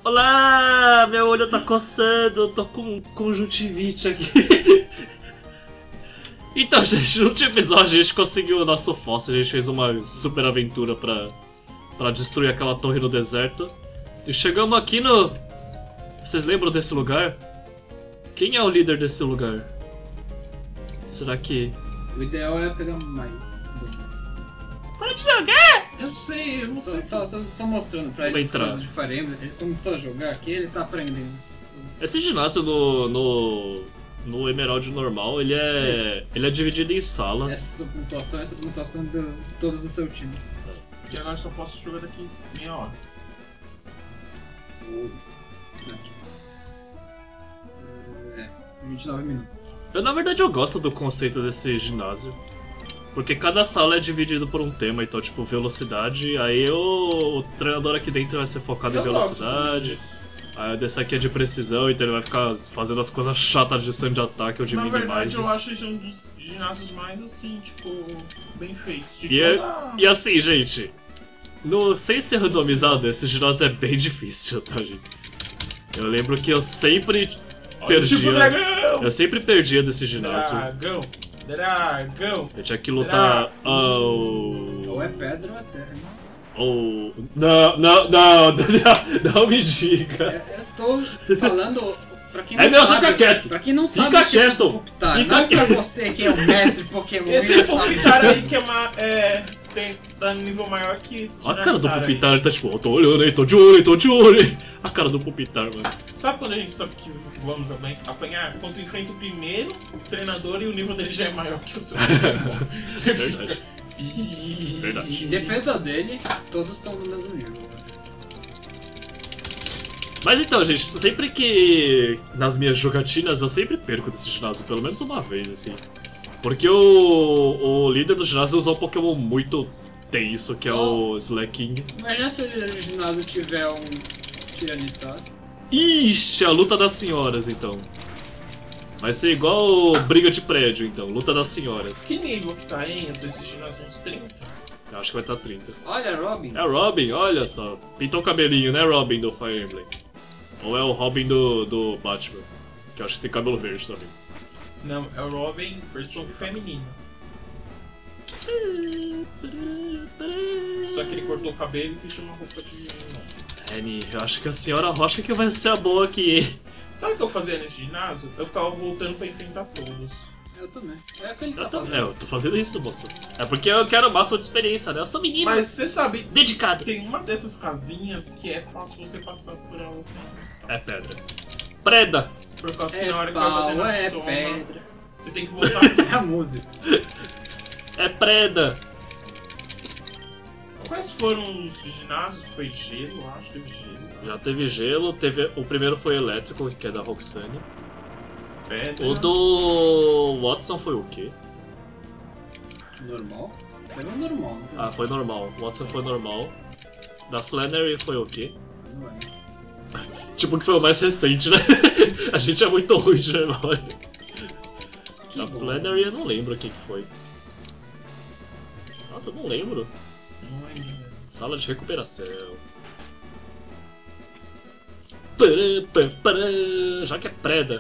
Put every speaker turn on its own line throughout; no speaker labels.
Olá, meu olho tá coçando, eu tô com conjuntivite aqui. Então, gente, no último episódio a gente conseguiu o nosso fóssil, a gente fez uma super aventura pra destruir aquela torre no deserto. E chegamos aqui no... Vocês lembram desse lugar? Quem é o líder desse lugar? Será que...
O ideal é pegar mais.
Pode jogar!
Eu sei, eu não sei.
Só mostrando pra ele as coisas de Fire Emblem. Ele começou a jogar aqui, ele tá aprendendo.
Esse ginásio no Emerald normal, ele é dividido em salas.
Essa pontuação de todos do seu time.
E agora eu só posso jogar daqui meia hora.
Aqui. 29 minutos.
Na verdade eu gosto do conceito desse ginásio. Porque cada sala é dividida por um tema, então tipo velocidade, aí o treinador aqui dentro vai ser focado em velocidade. Aí desse aqui é de precisão, então ele vai ficar fazendo as coisas chatas de distância de ataque ou de
Na verdade,
minimize.
eu acho esse um dos ginásios mais assim, tipo, bem feitos.
E assim, gente, sem ser randomizado, esse ginásio é bem difícil, tá, gente? Eu lembro que eu sempre perdia.
Tipo dragão!
Eu sempre perdia desse ginásio.
Dragão!
Eu tinha que lutar.
Ou é pedra ou é terra.
Não, Daniel, não me diga.
Eu estou falando pra quem
É
não
meu,
sabe.
fica quieto.
Pra quem não sabe
Fica
os tipos
quieto.
de Pupitar,
Fica
não pra você que é o mestre Pokémon.
Esse
e sabe.
Pupitar aí que tá no nível maior que esse.
A cara do
Tiranitar aí.
Pupitar, ele tá tipo, eu tô olhando aí, tô de olho. A cara do Pupitar, mano.
Sabe quando a gente sabe que vamos apanhar? Quando enfrenta o primeiro treinador e o nível dele já é maior que o seu. Você
Verdade.
fica...
Verdade.
Em defesa dele, todos estão no mesmo nível.
Mas então, gente, sempre que nas minhas jogatinas eu sempre perco desse ginásio, pelo menos uma vez, assim. Porque o líder do ginásio usa um Pokémon muito tenso, que é o Slaking.
Imagina se o líder do ginásio tiver um Tiranitar.
Ixi, a luta das senhoras, então. Vai ser igual briga de prédio, então, luta das senhoras.
Que nível que tá aí entre esses ginásios? Uns 30?
Eu acho que vai estar 30.
Olha, Robin.
É o Robin, olha só. Pintou o cabelinho, né, Robin do Fire Emblem? Ou é o Robin do Batman? Que eu acho que tem cabelo verde também.
Não, é o Robin versão feminina. Só que ele cortou o cabelo e fez uma roupa de menino.
Annie, eu acho que a senhora Rocha que vai ser a boa aqui.
Sabe o que eu fazia nesse ginásio? Eu ficava voltando pra enfrentar todos.
Eu também. É o que ele tá
Eu também,
fazendo.
eu tô fazendo isso, moça. É porque eu quero máxima de experiência, né? Eu sou menino.
Mas você sabe,
Dedicado.
tem uma dessas casinhas que é fácil você passar por ela assim.
É pedra. Preda.
Por causa que
É
na hora que vai fazer
pau,
na
é
soma,
pedra.
você tem que voltar.
É a música.
É preda.
Quais foram os ginásios? Foi gelo, eu acho, teve gelo.
Já teve gelo, o primeiro foi elétrico, que é da Roxane.
Pedra.
O do Watson foi o quê?
Normal? Foi no normal, não tem?
Ah, foi normal. O Watson foi normal. Da Flannery foi o quê?
Não é.
Tipo que foi o mais recente, né? A gente é muito ruim de memória.
Que
Da
bom.
Flannery eu não lembro o que foi. Nossa, eu não lembro.
Não lembro mesmo.
Sala de recuperação. Já que é preda.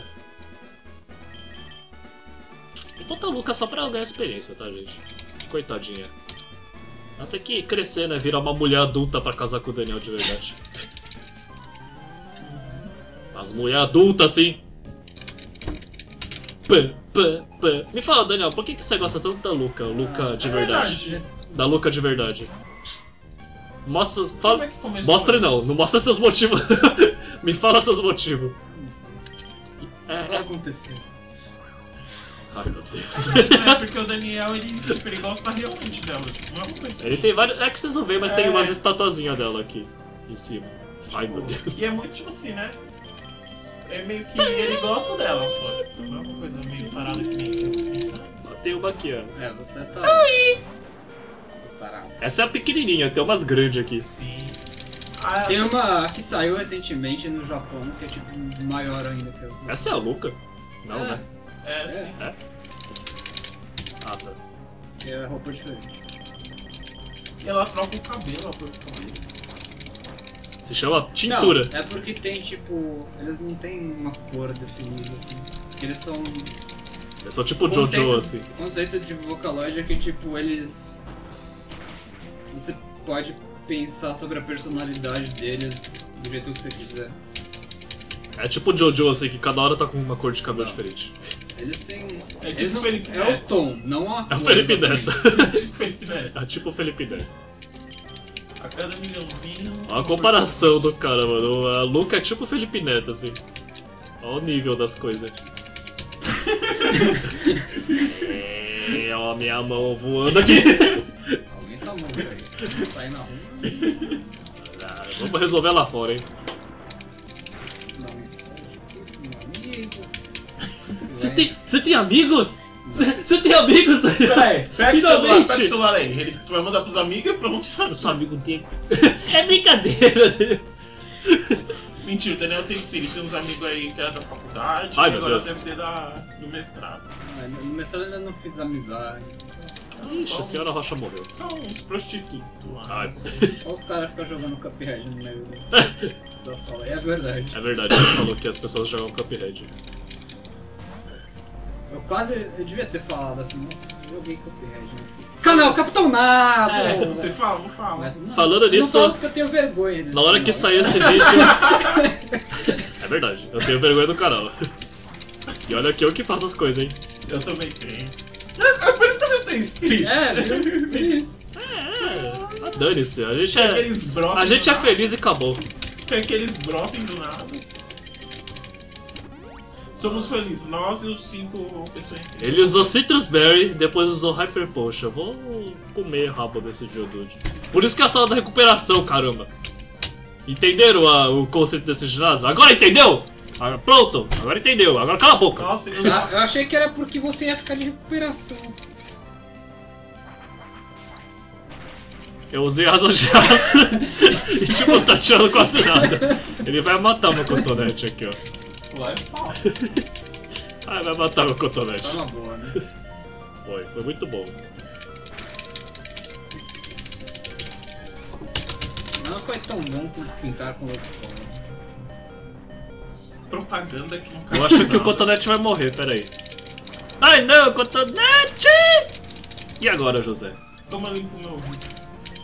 Vou botar a Luca só pra ela ganhar experiência, tá, gente? Coitadinha. Ela tem que crescer, né? Virar uma mulher adulta pra casar com o Daniel de verdade. As mulheres adultas, assim. Me fala, Daniel, por que você gosta tanto da Luca? Luca de verdade. Da Luca de verdade. Mostra.
Como
Fala.
é que começou?
Mostre não, não mostra seus motivos. Me fala seus motivos.
Não sei.
É,
Só aconteceu.
Ai meu Deus.
É porque o Daniel, ele gosta realmente dela, tipo, não é uma coisa assim.
Ele tem vários. É que vocês não veem, mas tem
É.
umas estatuazinhas dela aqui em cima. Ai meu Deus.
E é muito tipo assim, né? É meio que ele gosta dela só, tipo, não é uma coisa meio parada que nem eu, assim, tá?
Tem uma aqui, ó.
É, você tá. Oi! Você parado.
Essa é a pequenininha, tem umas grandes aqui.
Sim. Ah,
Tem uma que saiu recentemente no Japão, que é tipo maior ainda que as outras.
Essa é a Luca? Não,
É.
né?
é, sim.
É? Ah, tá.
Que é roupa diferente.
E ela troca o cabelo, a cor do cabelo.
Se chama tintura.
Não, é porque tem, tipo... Eles não têm uma cor definida, assim. Eles são...
É só tipo Jojo, assim.
O conceito de Vocaloid é que, tipo, eles... Você pode pensar sobre a personalidade deles do jeito que você quiser.
É tipo Jojo, assim, que cada hora tá com uma cor de cabelo
Não.
diferente.
Eles têm...
É
eles
tipo
não...
Felipe
É o
Neto.
tom, não a
É o
cor.
Felipe
exatamente.
Neto.
Tipo Felipe Neto.
É tipo o Felipe Neto.
A cada milhãozinho.
Olha a comparação do cara, mano. A Luca é tipo o Felipe Neto, assim. Olha o nível das coisas. Ó, minha mão voando aqui.
Alguém tá morto aí. Sai na rua.
Ah, vamos resolver lá fora, hein.
Dá mensagem aqui, meu amigo.
Você tem amigos? Você tem amigos?
Peraí, pega
Finalmente.
o celular aí. Ele vai mandar pros amigos e pronto.
Eu sou amigo dele. É brincadeira dele.
Mentira, o Daniel tem sim, ele tem uns amigos aí que é da faculdade.
Ai,
e
meu
agora
Deus.
deve ter do mestrado.
No mestrado eu ainda não fiz amizade.
Ixi, a senhora Rocha morreu.
São uns prostitutos lá.
Ai.
Só os caras ficam jogando Cuphead no meio da sala. É verdade.
É verdade, ele falou que as pessoas jogam Cuphead.
Eu devia ter falado assim, nossa, eu joguei Cuphead nesse canal Capitão Nabo!
É, você fala, vou falar.
Mas não,
Falando
eu
nisso-
não falo porque eu tenho vergonha desse
Na hora que
canal.
sair esse vídeo. É verdade, eu tenho vergonha do canal. E olha que eu que faço as coisas, hein.
Eu também tenho. É por isso que você tem inscrito.
Viu? Por isso.
Dane-se, a gente
Tem
é.
aqueles broken
A gente é
do
feliz e acabou.
nada. Tem aqueles broken do nada. Somos felizes, nós e os 5 pessoas.
Ele usou Citrus Berry, depois usou Hyper Potion. Vou comer rabo desse Geodude. Por isso que é a sala da recuperação, caramba. Entenderam o conceito desse ginásio? Agora entendeu? Ah, pronto, agora entendeu. Agora cala a boca.
Nossa,
Eu achei que era porque você ia ficar de recuperação.
Eu usei asa de aço e tipo, tá tirando quase nada. Ele vai matar meu cotonete aqui, ó.
lá é fácil.
Ah, vai matar meu cotonete.
Tá uma boa, né?
Foi muito bom.
Não foi tão bom quanto brincar com outros povos.
Propaganda que não
Eu acho que o cotonete vai morrer, peraí. Ai não, cotonete! E agora, José?
Toma limpo meu ouvido.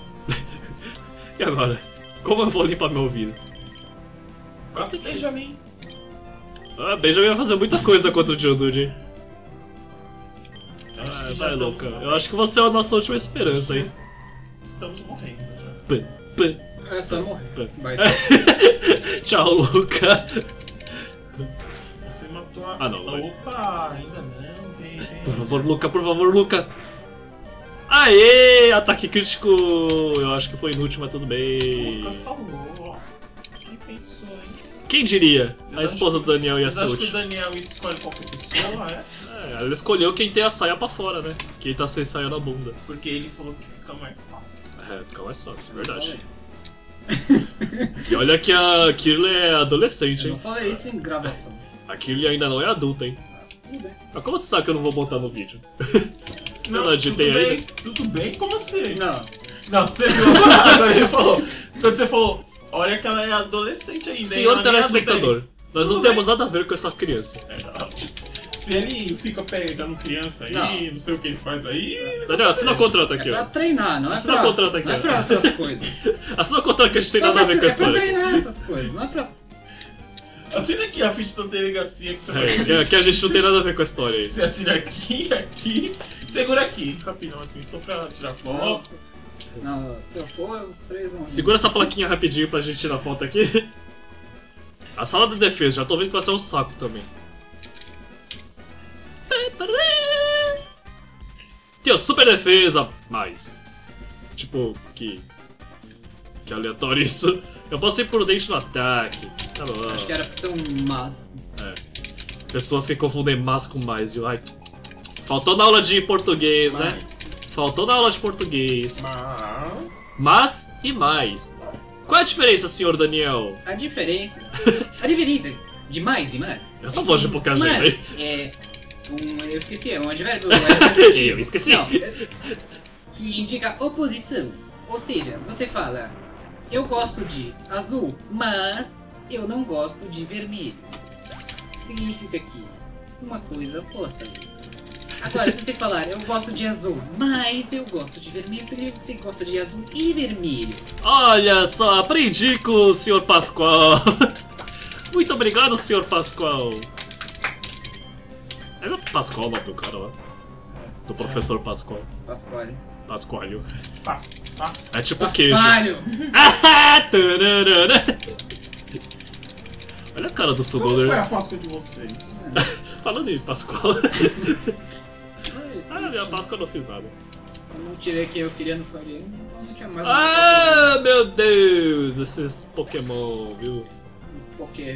E agora? Como eu vou limpar meu ouvido?
Quanto Benjamin?
Ah, Benjamin vai fazer muita coisa contra o Geodude, hein?
Acho
Ah,
que já
vai,
estamos
Luca.
morrendo.
Eu acho que você é a nossa última esperança, hein?
Estamos morrendo já.
Pã, pã,
É só morrer.
pã.
Vai.
Tchau, Luca.
Você matou a...
Ah, não, vai.
Opa, ainda não. Vem.
Por favor, Luca, por favor, Luca. Aê! Ataque crítico! Eu acho que foi inútil, mas tudo bem.
Lucas salvou, ó. Quem pensou, hein?
Quem diria?
Vocês
A esposa
acham
do Daniel ia
Vocês
ser
acham que o
útil.
Daniel escolhe qualquer pessoa, é?
É, ela escolheu quem tem a saia pra fora, né? Quem tá sem saia na bunda.
Porque ele falou que fica mais fácil.
É, fica mais fácil, verdade. E olha que a Kirly é adolescente,
Eu não
hein?
falei isso em gravação.
A Kirly ainda não é adulta, hein?
Tudo bem.
Mas como você sabe que eu não vou botar no vídeo?
Não,
Eu não editei
tudo bem,
ainda.
tudo bem? Como assim?
Não.
Não, você viu agora ele falou. Quando você falou, olha que ela é adolescente ainda. hein?
Senhor
Ela nem é adulta
telespectador, nós não
Tudo
temos nada a ver com essa criança.
ainda. Se ele fica pegando criança aí,
Não.
não sei o que ele faz aí.
Daniel, assina o contrato
É
aqui,
pra
ó.
treinar, não é
Assina
pra,
o contrato aqui,
não é
ó.
pra outras coisas.
Assina o contrato que a gente tem nada a ver com a
É pra
história.
treinar essas coisas, não é pra...
Assina aqui a ficha da delegacia que você vai
É, que a gente não tem nada a ver com a história aí.
Você assina aqui, aqui, segura aqui, rapidão assim, só pra tirar foto.
Não, se eu for, os três vão...
Segura essa plaquinha rapidinho pra gente tirar foto aqui. A sala de defesa, já tô vendo que vai ser um saco também. Tem o super defesa, mais. Tipo, que aleatório isso. Eu passei por dente no ataque. Tá bom.
Acho que era pra ser um mas.
Pessoas que confundem mais com mais, viu? Ai. Faltou na aula de português, né? Faltou na aula de português. Mas e mais. Qual é a diferença, senhor Daniel?
A diferença de mais e mais.
Essa voz de pouca gente aí.
É eu esqueci, é um advérbio
Eu esqueci.
Não, que indica oposição. Ou seja, você fala Eu gosto de azul, mas eu não gosto de vermelho. Significa que uma coisa oposta. Agora, se você falar, eu gosto de azul, mas eu gosto de vermelho, significa que você gosta de azul e vermelho.
Olha só, aprendi com o Sr. Pascoal. Muito obrigado, Sr. Pascoal. É Pascoal o nome do cara lá? Do professor Pascoal.
Pasquale.
Pascoalho.
Passo.
É tipo queijo.
Pasqualho!
Tararara. Olha a cara do
Como
Sudolder.
foi a Páscoa de vocês?
Falando em Pascoal. Ah, minha Páscoa eu não fiz nada.
Eu não tirei quem eu queria no Farinha, então não tinha mais
Ah, meu Deus, esses Pokémon, viu?
Esse Poké.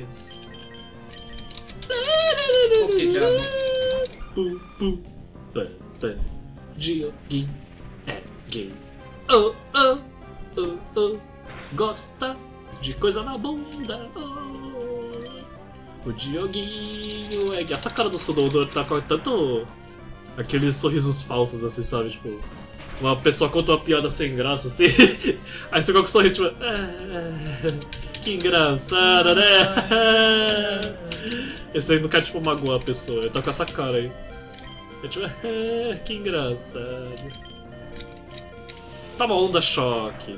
Pokédiabos.
Pum, pum, pam, pam. Dioguinho é gay. Oh, oh, oh, oh. Gosta de coisa na bunda. Oh. O Dioguinho é gay. Essa cara do Sudolder tá com tanto aqueles sorrisos falsos, assim, sabe? Tipo, uma pessoa conta uma piada sem graça, assim. Aí você coloca o sorriso, tipo. Que engraçada, né? Esse aí não quer, tipo, magoar a pessoa. Ele tá com essa cara aí. É tipo, que engraçado. Toma onda choque.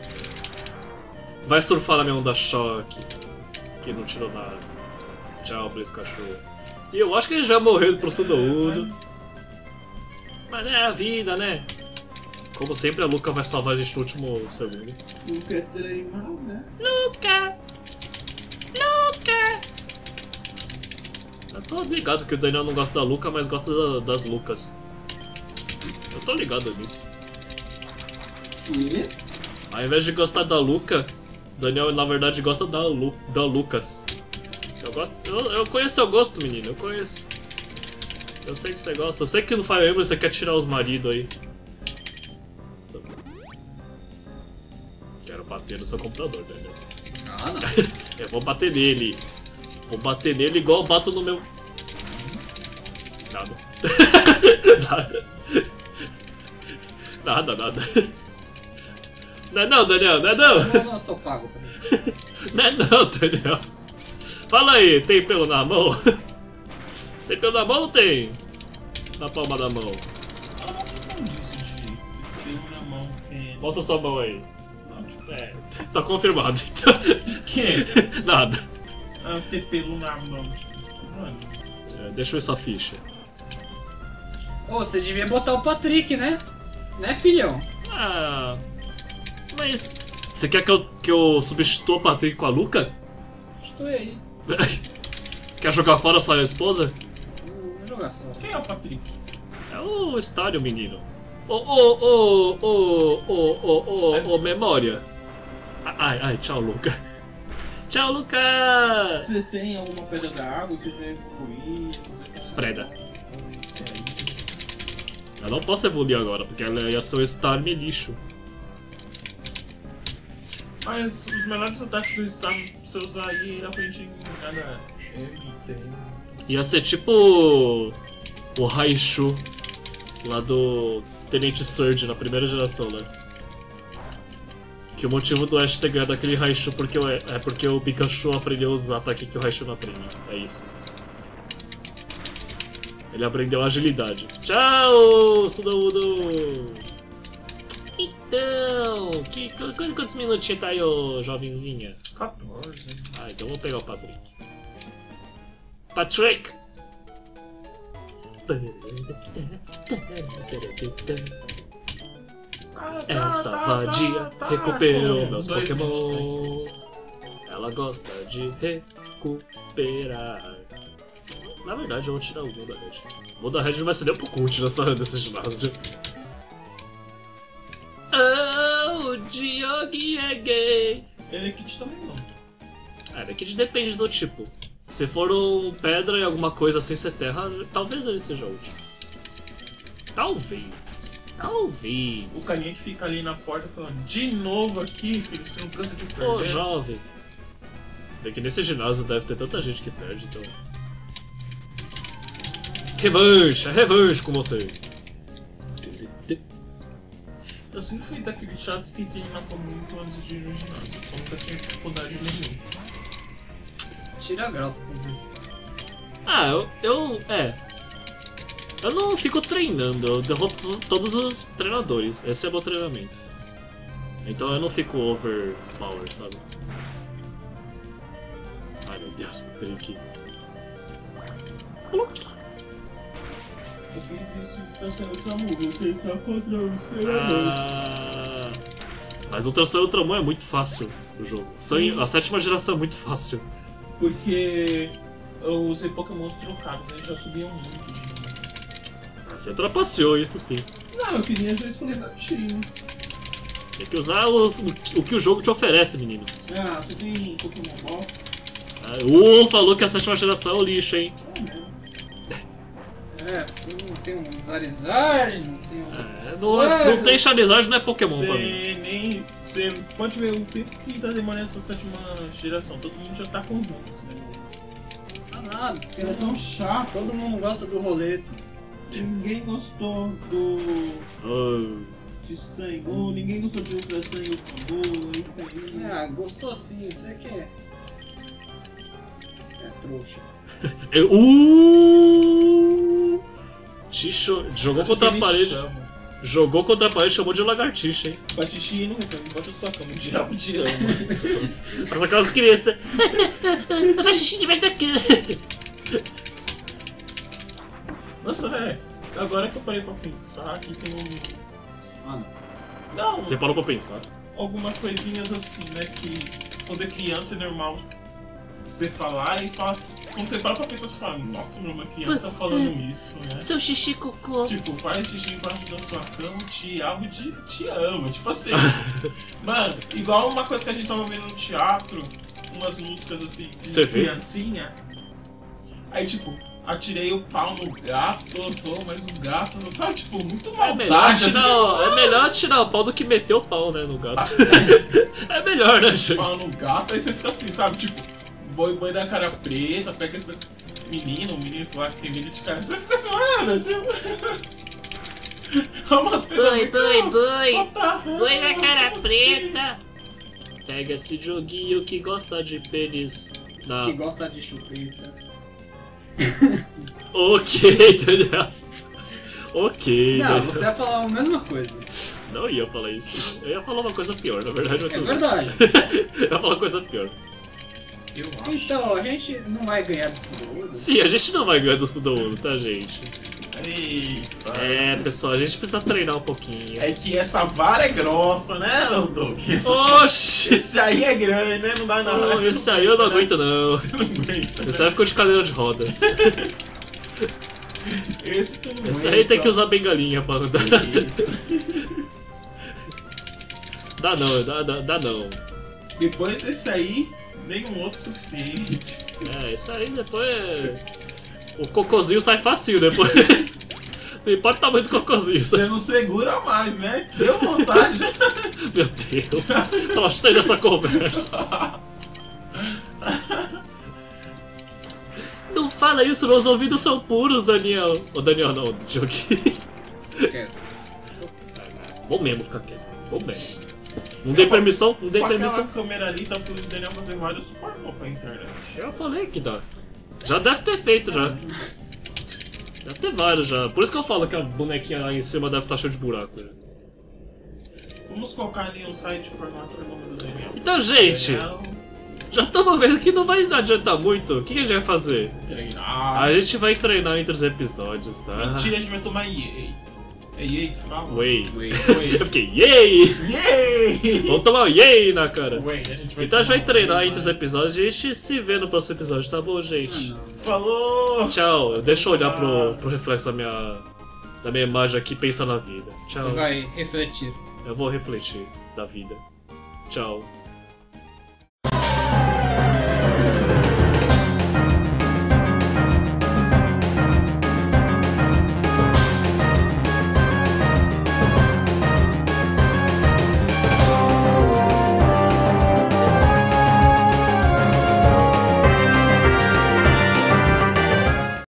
Vai surfar na minha onda choque. Que não tirou nada. Tchau pra esse cachorro. E eu acho que ele já morreu pro Sudoudo. Mas é a vida, né? Como sempre, a Luca vai salvar a gente no último segundo.
Nunca é trem mal, né?
Luca! Luca! Eu tô ligado que o Daniel não gosta da Luca, mas gosta das Lucas. Eu tô ligado nisso.
E?
Ao invés de gostar da Luca, o Daniel na verdade gosta da Lucas. Eu conheço seu gosto, menino, eu conheço. Eu sei que você gosta. Eu sei que no Fire Emblem você quer tirar os maridos aí. Quero bater no seu computador, Daniel.
Ah, não.
Eu vou bater nele. Vou bater nele igual eu bato no meu. Nada. Nada. Não é não, Daniel, não é não.
Eu sou pago pra isso.
Não é não, Daniel. Fala aí, tem pelo na mão? Tem pelo na mão ou tem? Na palma da mão.
Eu não entendi isso de pelo na mão.
Mostra sua mão aí.
Não,
É, tá confirmado então.
que?
Nada.
Ah, ter pelo na mão. Mano.
É, deixa eu ver sua ficha.
Ô, você devia botar o Patrick, né? Né, filhão?
Ah. Mas. Você quer que eu substitua o Patrick com a Luca?
Estou aí.
Quer jogar fora sua esposa?
Vou jogar fora.
Quem é o Patrick?
É o estádio, menino. Memória. Ai, tchau, Luca. Tchau, Luca!
Você tem alguma pedra da água que você já evoluir?
Preda. Eu não posso evoluir agora, porque ela ia ser o Storm lixo.
Mas os melhores ataques do Star, se você usar aí, ele aprende em cada tem.
Ia ser tipo o Raichu lá do Tenente Surge na primeira geração, né? Que o motivo do Ash ter ganhado aquele Raichu é porque o Pikachu aprendeu a usar ataque que o Raichu não aprende. É isso. Ele aprendeu agilidade. Tchau, Sudoudo! Então, quantos minutinhos tá aí, ô jovenzinha?
14.
Ah, então vou pegar o Patrick. Patrick! Essa vadia recuperou meus pokémons. Ela gosta de recuperar. Na verdade, eu vou tirar o Muda Red. O Muda Red não vai ser nem pro cult desse ginásio. Oh, o Diogo é gay.
Ele Kit também não.
É, que depende do tipo. Se for um pedra e alguma coisa sem ser terra, talvez ele seja útil. Talvez.
O carinha que fica ali na porta falando, de novo aqui, filho, você não cansa de perder.
Ô, jovem. Se bem que nesse ginásio deve ter tanta gente que perde, então... Revanche com você.
Eu sempre fui daqueles chatos que treinava muito antes de ir no ginásio. Eu nunca tinha dificuldade nenhuma.
Tira a graça com isso.
Ah, eu não fico treinando, eu derroto todos os treinadores. Esse é meu treinamento. Então eu não fico overpower, sabe? Ai meu Deus, eu tenho que... Pluck.
Eu fiz isso pensando no Ultramon, eu fiz só contra os treinadores.
Ah, mas o Ultrason e Ultramon é muito fácil o jogo. A 7ª geração é muito fácil.
Porque eu usei Pokémon trocados, eles já subiam muito de nível.
Você trapaceou isso sim.
Não, eu queria já escolher gatinho.
Tem que usar o que o jogo te oferece, menino.
Ah, você tem Pokémon Ball?
Falou que a 7ª geração é o lixo, hein?
É mesmo.
Você não tem um Charizard, não tem um...
Não tem Charizard, não é Pokémon pra mim.
Você pode ver o tempo que tá demorando essa 7ª geração. Todo mundo já tá com isso, né?
Ah, nada, porque
É tão chato.
todo mundo gosta do roleto.
Ninguém gostou de sangue, ninguém gostou de Ultra Sangue e
Ah, gostou sim, você que é trouxa.
Ticho jogou contra a parede. Jogou contra a parede e chamou de lagartixa, hein?
Bate xixi não reclama, bota sua cama, o diabo te ama.
Mas aquelas crianças. Faz xixi debaixo da cama.
Nossa, velho, agora que eu parei pra pensar que tem não,
Você parou pra pensar?
algumas coisinhas assim, né, que quando é criança é normal você falar e falar. Quando você para pra pensar, você fala, nossa, uma criança falando isso, né?
Seu xixi cocô.
Tipo, faz xixi embaixo da sua cama, te ama, tipo assim. Mano, igual uma coisa que a gente tava vendo no teatro, umas músicas assim, de
Você vê?
criancinha. Aí tipo, atirei o pau no gato, mas o gato, não sabe, tipo, muito
É melhor,
maldade.
é melhor tirar o pau do que meter o pau, né, no gato. É melhor, né, gente?
Pau no gato, aí você fica assim, sabe, tipo, boi da cara preta, pega esse menino sei lá que tem medo de cara, você fica assim, mano, tipo... É umas coisas
Boi na cara preta. Pega esse joguinho que gosta de pênis na...
Que gosta de chupeta.
Ok, Daniel. Ok,
Não,
Daniel.
você ia falar a mesma coisa.
Não ia falar isso. Eu ia falar uma coisa pior, na verdade.
É verdade.
Eu ia falar uma coisa pior.
Eu acho.
Então, a gente não vai ganhar do Sudoudo.
Sim, a gente não vai ganhar do Sudouno, tá, gente?
Eita.
É, pessoal, a gente precisa treinar um pouquinho.
É que essa vara é grossa, né, Doug?
Oxi!
Esse aí é grande, né? Não dá não.
Oh, esse aí eu não aguento, não.
Você não aguenta.
Esse aí ficou de cadeira de rodas.
Esse tu não
Esse
aguenta.
aí tem que usar bengalinha pra andar. Dá não, dá não.
Depois desse aí, nenhum outro suficiente.
É, isso aí depois. O cocôzinho sai facinho depois. Não importa o tamanho do cocôzinho.
Você não segura mais, né? Deu vontade.
Meu Deus. Gostei dessa conversa. Não fala isso, meus ouvidos são puros, Daniel. Ô, Daniel não, Dioguinho.
Quieto.
Vou mesmo ficar quieto. Vou mesmo. Não dei permissão? Não dei
Com
permissão.
aquela câmera ali, tá pro Daniel fazer vários pornô pra internet.
Eu falei que dá. Já deve ter feito, já. Deve ter vários já. Por isso que eu falo que a bonequinha lá em cima deve estar cheia de buraco. Né?
Vamos colocar ali um site pornô pro nome do Daniel.
Então, gente,
Daniel,
já estamos vendo que não vai adiantar muito. O que a gente vai fazer?
treinar.
A gente vai treinar entre os episódios, tá?
Mentira, a gente vai tomar EA. É EA que fala?
Whey.
Whey.
Eu fiquei, yay!
EA!
Vamos tomar um yay na cara.
Whey, a gente vai
Então a gente vai
tomar
treinar
whey,
entre os
né?
episódios e a gente se vê no próximo episódio, tá bom, gente?
Falou!
Tchau. Deixa eu olhar pro reflexo da minha imagem aqui e pensar na vida. Tchau.
Você vai refletir.
Eu vou refletir da vida. Tchau.